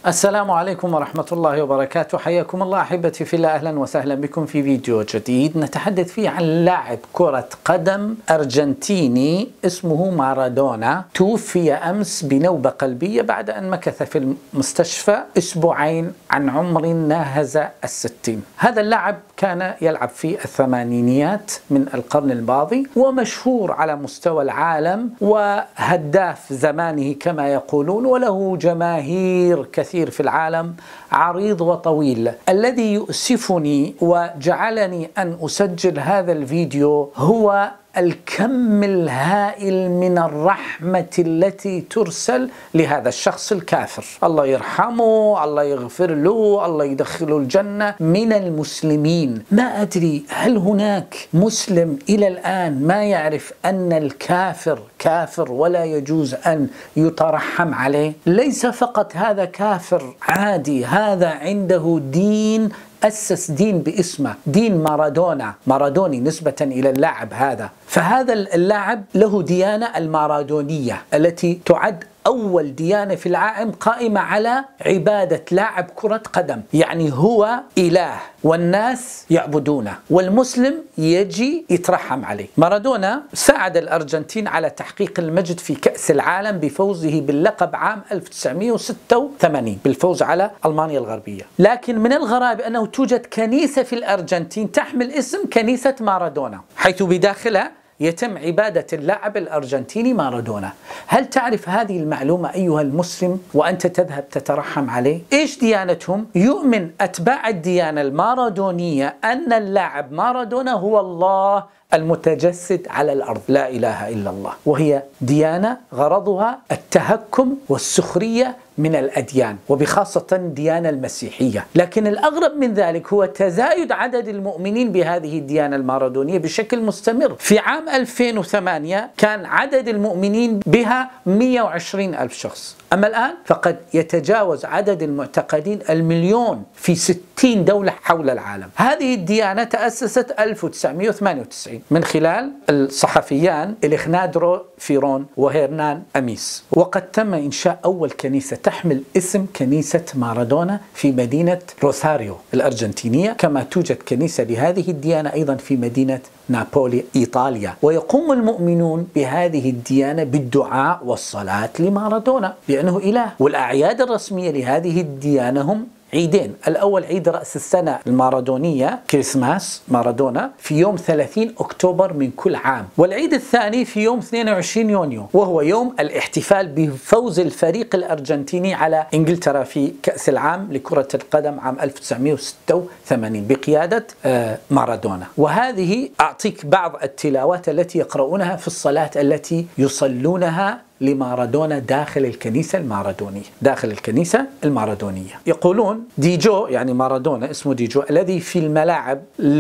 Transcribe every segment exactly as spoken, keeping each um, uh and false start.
السلام عليكم ورحمة الله وبركاته. حياكم الله أحبتي في الله، أهلا وسهلا بكم في فيديو جديد نتحدث فيه عن لاعب كرة قدم أرجنتيني اسمه مارادونا، توفي أمس بنوبة قلبية بعد أن مكث في المستشفى أسبوعين عن عمر ناهز الستين. هذا اللاعب كان يلعب في الثمانينيات من القرن الماضي ومشهور على مستوى العالم وهداف زمانه كما يقولون، وله جماهير كثير في العالم، عريض وطويل. الذي يؤسفني وجعلني أن أسجل هذا الفيديو هو الكم الهائل من الرحمة التي ترسل لهذا الشخص الكافر، الله يرحمه، الله يغفر له، الله يدخله الجنة، من المسلمين. ما أدري هل هناك مسلم إلى الآن ما يعرف أن الكافر كافر ولا يجوز أن يترحم عليه؟ ليس فقط هذا كافر عادي، هذا عنده دين، أسس دين باسمه، دين مارادونا، مارادوني نسبة إلى اللاعب هذا. فهذا اللاعب له ديانة المارادونية التي تعد أول ديانة في العالم قائمة على عبادة لاعب كرة قدم، يعني هو إله والناس يعبدونه والمسلم يجي يترحم عليه. مارادونا ساعد الأرجنتين على تحقيق المجد في كأس العالم بفوزه باللقب عام ألف وتسعمئة وستة وثمانين بالفوز على ألمانيا الغربية. لكن من الغرائب أنه توجد كنيسة في الأرجنتين تحمل اسم كنيسة مارادونا، حيث بداخلها يتم عبادة اللاعب الأرجنتيني مارادونا. هل تعرف هذه المعلومة أيها المسلم وأنت تذهب تترحم عليه؟ إيش ديانتهم؟ يؤمن أتباع الديانة المارادونية أن اللاعب مارادونا هو الله المتجسد على الأرض، لا إله إلا الله، وهي ديانة غرضها التهكم والسخرية من الأديان وبخاصة الديانة المسيحية. لكن الأغرب من ذلك هو تزايد عدد المؤمنين بهذه الديانة المارادونية بشكل مستمر. في عام ألفين وثمانية كان عدد المؤمنين بها مئة وعشرين ألف شخص، أما الآن فقد يتجاوز عدد المعتقدين المليون في ستين دولة حول العالم. هذه الديانة تأسست ألف وتسعمئة وثمانية وتسعين من خلال الصحفيان إليخناندرو فيرون وهيرنان أميس، وقد تم إنشاء أول كنيسة تحمل اسم كنيسة مارادونا في مدينة روساريو الأرجنتينية، كما توجد كنيسة لهذه الديانة أيضا في مدينة نابولي إيطاليا. ويقوم المؤمنون بهذه الديانة بالدعاء والصلاة لمارادونا لأنه إله. والأعياد الرسمية لهذه الديانة هم عيدين، الأول عيد رأس السنة المارادونية كريسماس مارادونا في يوم ثلاثين أكتوبر من كل عام، والعيد الثاني في يوم اثنين وعشرين يونيو وهو يوم الاحتفال بفوز الفريق الأرجنتيني على إنجلترا في كأس العام لكرة القدم عام ألف وتسعمئة وستة وثمانين بقيادة مارادونا. وهذه أعطيك بعض التلاوات التي يقرؤونها في الصلاة التي يصلونها لمارادونا داخل الكنيسة المارادونية، داخل الكنيسة المارادونية. يقولون ديجو، يعني مارادونا اسمه ديجو، الذي في الملاعب: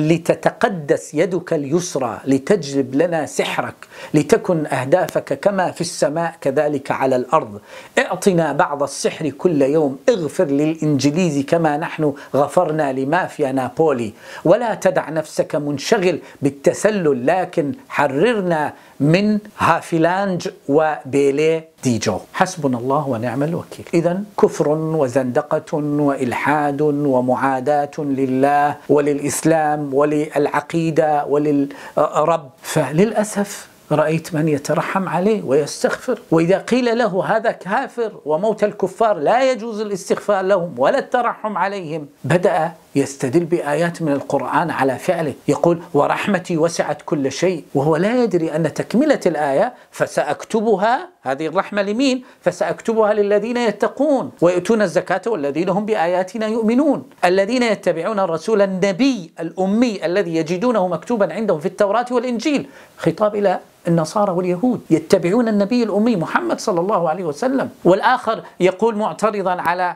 لتتقدس يدك اليسرى لتجلب لنا سحرك، لتكن أهدافك كما في السماء كذلك على الأرض، اعطنا بعض السحر كل يوم، اغفر للإنجليز كما نحن غفرنا لمافيا نابولي، ولا تدع نفسك منشغل بالتسلل لكن حررنا من هافلانج وبيلي ديجو. حسبنا الله ونعم الوكيل. إذن كفر وزندقة وإلحاد ومعاداة لله وللإسلام وللعقيدة وللرب. فللأسف رأيت من يترحم عليه ويستغفر، وإذا قيل له هذا كافر وموت الكفار لا يجوز الاستغفار لهم ولا الترحم عليهم، بدأ يستدل بآيات من القرآن على فعله، يقول: ورحمتي وسعت كل شيء، وهو لا يدري أن تكملة الآية فسأكتبها، هذه الرحمة لمين؟ فسأكتبها للذين يتقون ويؤتون الزكاة والذين هم بآياتنا يؤمنون، الذين يتبعون الرسول النبي الأمي الذي يجدونه مكتوبا عندهم في التوراة والإنجيل. خطاب إلى النصارى واليهود، يتبعون النبي الأمي محمد صلى الله عليه وسلم. والآخر يقول معترضا على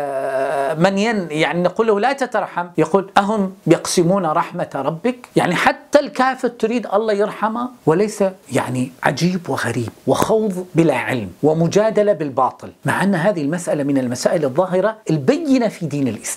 من ين يعني نقول له لا تترحم، يقول: أهم يقسمون رحمة ربك؟ يعني حتى الكافر تريد الله يرحمه؟ وليس يعني عجيب وغريب وخوض بلا علم ومجادلة بالباطل، مع أن هذه المسألة من المسائل الظاهرة البينة في دين الإسلام.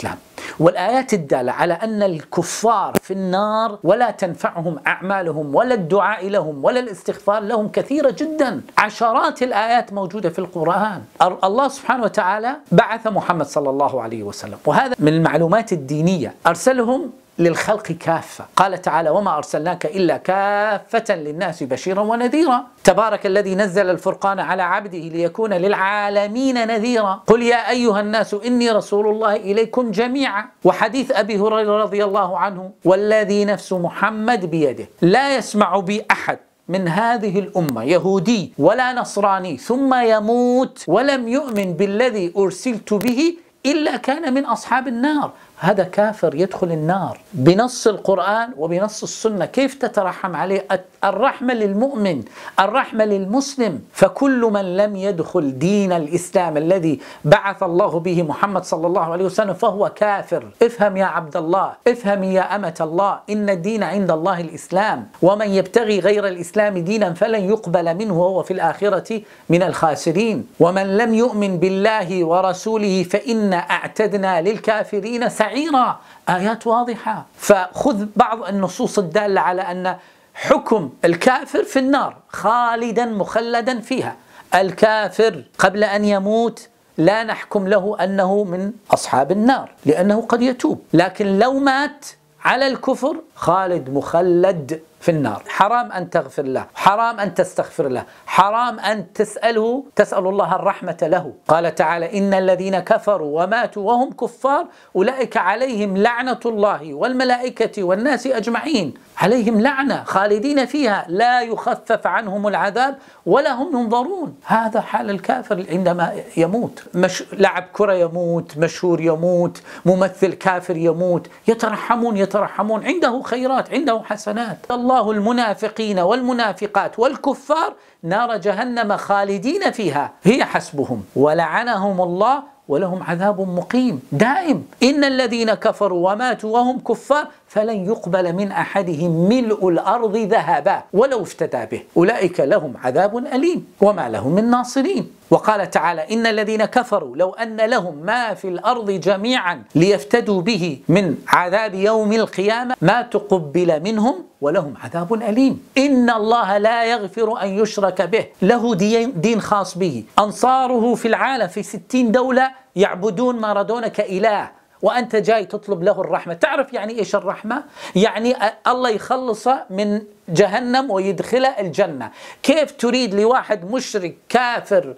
والآيات الدالة على أن الكفار في النار ولا تنفعهم أعمالهم ولا الدعاء لهم ولا الاستغفار لهم كثيرة جدا. عشرات الآيات موجودة في القرآن. الله سبحانه وتعالى بعث محمد صلى الله عليه وسلم، وهذا من المعلومات الدينية، أرسلهم للخلق كافة. قال تعالى: وما أرسلناك إلا كافة للناس بشيرا ونذيرا. تبارك الذي نزل الفرقان على عبده ليكون للعالمين نذيرا. قل يا أيها الناس إني رسول الله إليكم جميعا. وحديث أبي هريرة رضي الله عنه: والذي نفس محمد بيده لا يسمع بي أحد من هذه الأمة يهودي ولا نصراني ثم يموت ولم يؤمن بالذي أرسلت به إلا كان من أصحاب النار. هذا كافر يدخل النار بنص القرآن وبنص السنة. كيف تترحم عليه؟ الرحمة للمؤمن، الرحمة للمسلم. فكل من لم يدخل دين الإسلام الذي بعث الله به محمد صلى الله عليه وسلم فهو كافر. افهم يا عبد الله، افهم يا أمة الله، إن الدين عند الله الإسلام، ومن يبتغي غير الإسلام دينا فلن يقبل منه وهو في الآخرة من الخاسرين. ومن لم يؤمن بالله ورسوله فإن أعتدنا للكافرين سعيرا. آيات واضحة. فخذ بعض النصوص الدالة على أن حكم الكافر في النار خالدا مخلدا فيها. الكافر قبل أن يموت لا نحكم له أنه من أصحاب النار لأنه قد يتوب، لكن لو مات على الكفر خالد مخلد في النار. حرام أن تغفر له، حرام أن تستغفر له، حرام أن تسأله تسأل الله الرحمة له. قال تعالى: إن الذين كفروا وماتوا وهم كفار أولئك عليهم لعنة الله والملائكة والناس أجمعين. عليهم لعنة، خالدين فيها، لا يخفف عنهم العذاب ولا هم ينظرون. هذا حال الكافر عندما يموت. مش... لاعب كرة يموت، مشهور يموت، ممثل كافر يموت، يترحمون يترحمون، عنده خيرات، عنده حسنات. الله المنافقين والمنافقات والكفار نار جهنم خالدين فيها هي حسبهم ولعنهم الله ولهم عذاب مقيم دائم. إن الذين كفروا وماتوا وهم كفار فلن يقبل من أحدهم ملء الأرض ذهبا ولو افتدى به أولئك لهم عذاب أليم وما لهم من ناصرين. وقال تعالى: إن الذين كفروا لو أن لهم ما في الأرض جميعا ليفتدوا به من عذاب يوم القيامة ما تقبل منهم ولهم عذاب أليم. إن الله لا يغفر أن يشرك به، له دين خاص به، أنصاره في العالم في ستين دولة يعبدون مارادونا كإله، وأنت جاي تطلب له الرحمة. تعرف يعني إيش الرحمة؟ يعني الله يخلصه من جهنم ويدخله الجنة. كيف تريد لواحد مشرك كافر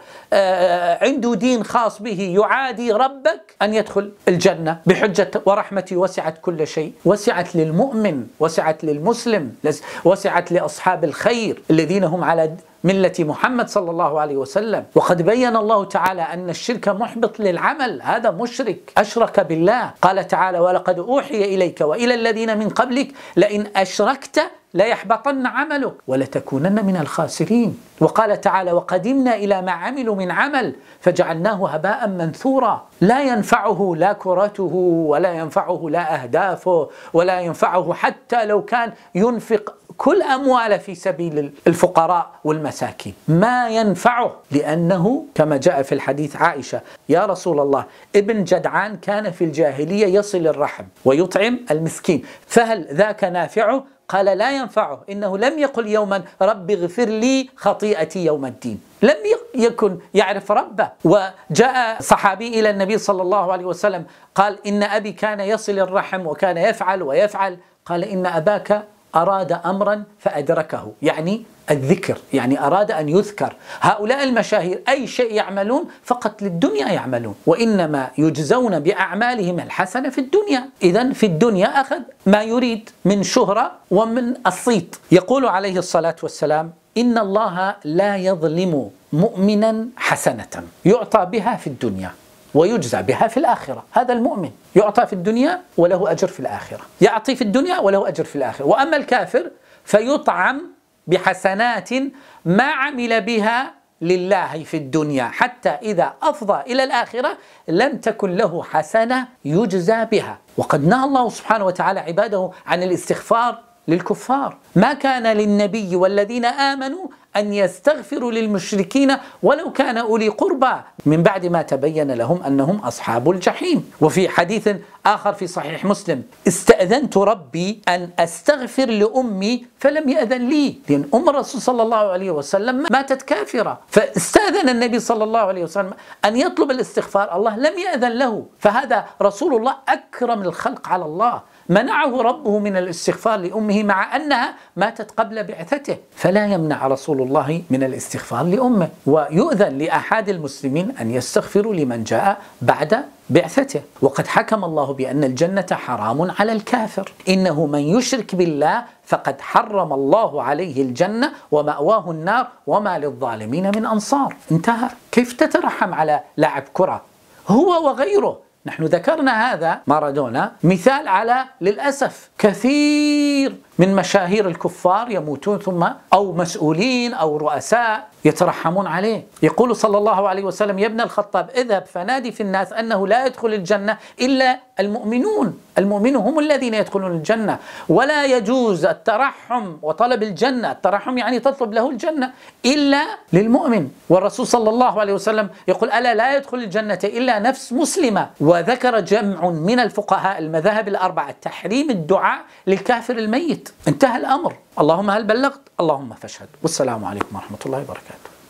آه عنده دين خاص به يعادي ربك أن يدخل الجنة بحجة ورحمتي وسعت كل شيء؟ وسعت للمؤمن، وسعت للمسلم، وسعت لأصحاب الخير الذين هم على ملة محمد صلى الله عليه وسلم. وقد بين الله تعالى أن الشرك محبط للعمل. هذا مشرك أشرك بالله. قال تعالى: ولقد أوحي إليك وإلى الذين من قبلك لئن أشركت ليحبطن عملك ولتكونن من الخاسرين. وقال تعالى: وقدمنا إلى ما عملوا من عمل فجعلناه هباء منثورا. لا ينفعه لا كرته ولا ينفعه لا أهدافه ولا ينفعه حتى لو كان ينفق كل أمواله في سبيل الفقراء والمساكين، ما ينفعه، لأنه كما جاء في الحديث عائشة: يا رسول الله ابن جدعان كان في الجاهلية يصل الرحم ويطعم المسكين، فهل ذاك نافعه؟ قال: لا ينفعه، إنه لم يقل يوما رب اغفر لي خطيئتي يوم الدين، لم يكن يعرف ربه. وجاء صحابي إلى النبي صلى الله عليه وسلم قال: إن أبي كان يصل الرحم وكان يفعل ويفعل. قال: إن أباك أراد أمرا فأدركه، يعني الذكر، يعني أراد أن يذكر. هؤلاء المشاهير أي شيء يعملون فقط للدنيا يعملون، وإنما يجزون بأعمالهم الحسنة في الدنيا. إذن في الدنيا أخذ ما يريد من شهرة ومن الصيت. يقول عليه الصلاة والسلام: إن الله لا يظلم مؤمنا حسنة يعطى بها في الدنيا ويجزى بها في الآخرة. هذا المؤمن يعطى في الدنيا وله أجر في الآخرة، يعطي في الدنيا وله أجر في الآخرة. وأما الكافر فيطعم بحسنات ما عمل بها لله في الدنيا، حتى إذا أفضى إلى الآخرة لم تكن له حسنة يجزى بها. وقد نهى الله سبحانه وتعالى عباده عن الاستغفار للكفار. ما كان للنبي والذين آمنوا أن يستغفروا للمشركين ولو كان أولي قربى من بعد ما تبين لهم أنهم أصحاب الجحيم. وفي حديث آخر في صحيح مسلم: استأذنت ربي أن أستغفر لأمي فلم يأذن لي، لأن أم الرسول صلى الله عليه وسلم ماتت كافرة، فاستأذن النبي صلى الله عليه وسلم أن يطلب الاستغفار، الله لم يأذن له. فهذا رسول الله أكرم الخلق على الله، منعه ربه من الاستغفار لأمه مع أنها ماتت قبل بعثته، فلا يمنع رسول الله من الاستغفار لأمه. ويؤذن لأحد المسلمين أن يستغفروا لمن جاء بعد بعثته. وقد حكم الله بأن الجنة حرام على الكافر: إنه من يشرك بالله فقد حرم الله عليه الجنة ومأواه النار وما للظالمين من أنصار. انتهى. كيف تترحم على لاعب كرة هو وغيره؟ نحن ذكرنا هذا مارادونا مثال على، للأسف، كثير من مشاهير الكفار يموتون ثم أو مسؤولين أو رؤساء يترحمون عليه. يقول صلى الله عليه وسلم: يا ابن الخطاب اذهب فنادي في الناس أنه لا يدخل الجنة إلا المؤمنون، المؤمنون هم الذين يدخلون الجنة، ولا يجوز الترحم وطلب الجنة، الترحم يعني تطلب له الجنة، إلا للمؤمن. والرسول صلى الله عليه وسلم يقول: ألا لا يدخل الجنة إلا نفس مسلمة. وذكر جمع من الفقهاء المذاهب الأربعة تحريم الدعاء للكافر الميت. انتهى الأمر. اللهم هل بلغت؟ اللهم فاشهد. والسلام عليكم ورحمة الله وبركاته.